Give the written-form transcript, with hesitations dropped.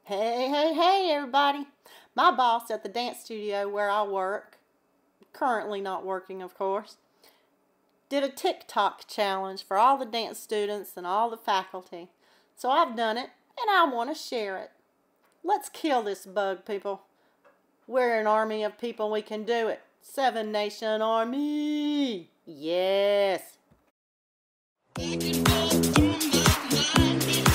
Hey, everybody. My boss at the dance studio where I work, currently not working, of course, did a TikTok challenge for all the dance students and all the faculty. So I've done it, and I want to share it. Let's kill this bug, people. We're an army of people. We can do it. 7 Nation Army. Yes.